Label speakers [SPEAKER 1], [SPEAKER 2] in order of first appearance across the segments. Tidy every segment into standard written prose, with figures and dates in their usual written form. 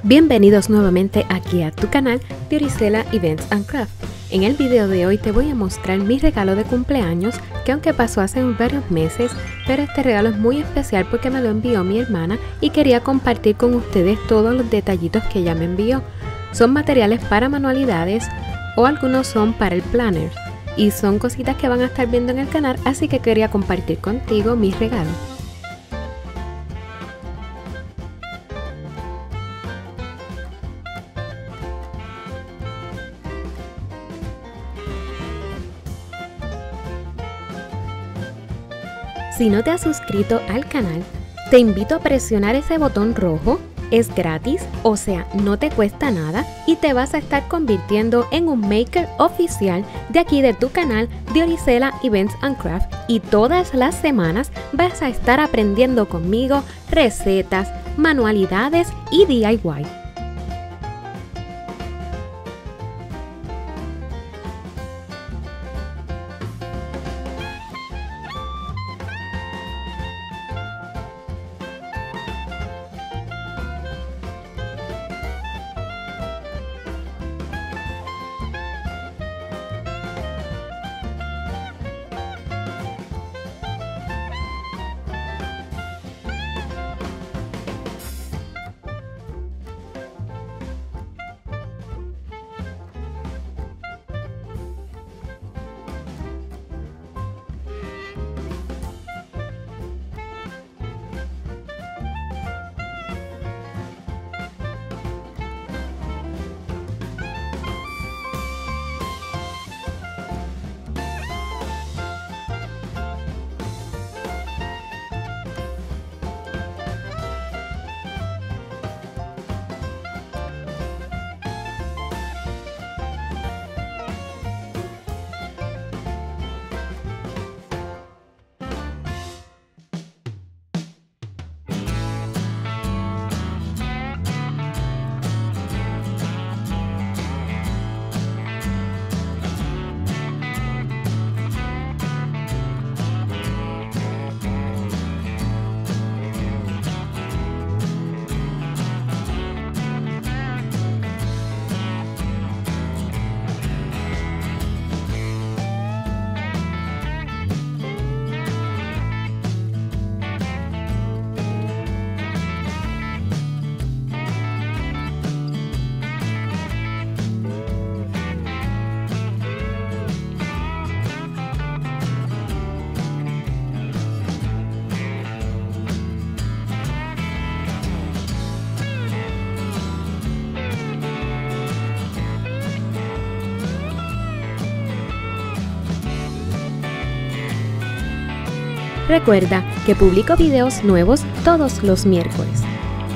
[SPEAKER 1] Bienvenidos nuevamente aquí a tu canal de Orisela Events and Craft. En el video de hoy te voy a mostrar mi regalo de cumpleaños, que aunque pasó hace varios meses, pero este regalo es muy especial porque me lo envió mi hermana y quería compartir con ustedes todos los detallitos que ella me envió. Son materiales para manualidades o algunos son para el planner y son cositas que van a estar viendo en el canal, así que quería compartir contigo mis regalos. Si no te has suscrito al canal, te invito a presionar ese botón rojo, es gratis, o sea, no te cuesta nada y te vas a estar convirtiendo en un maker oficial de aquí de tu canal de Orisela Events and Craft, y todas las semanas vas a estar aprendiendo conmigo recetas, manualidades y DIY. Recuerda que publico videos nuevos todos los miércoles.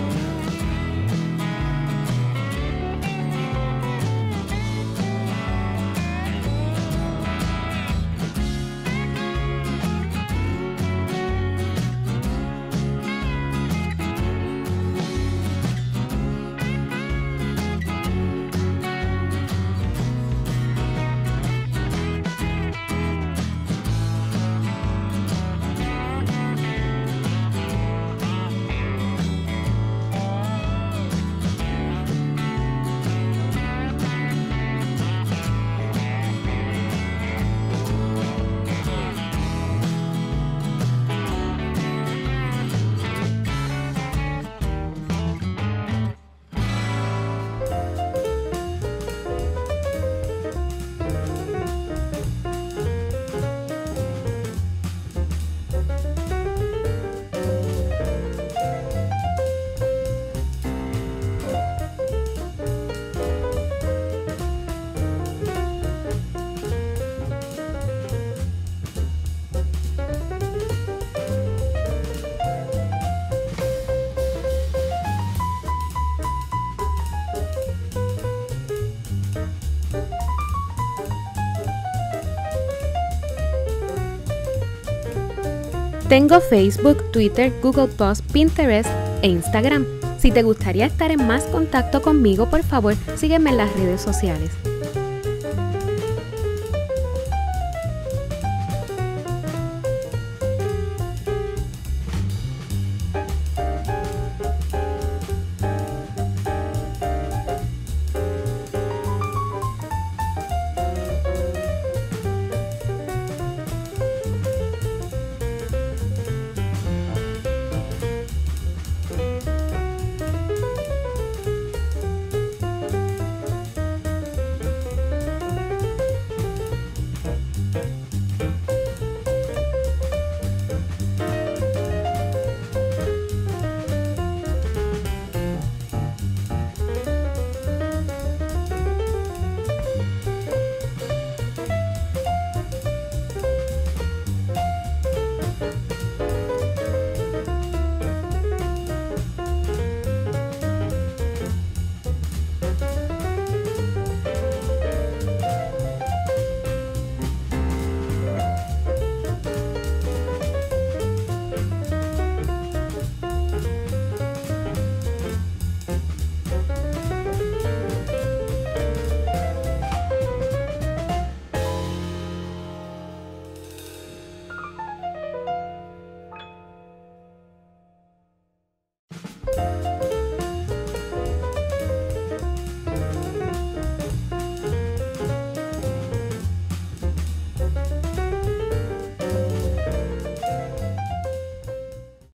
[SPEAKER 1] Tengo Facebook, Twitter, Google+, Pinterest e Instagram. Si te gustaría estar en más contacto conmigo, por favor, sígueme en las redes sociales.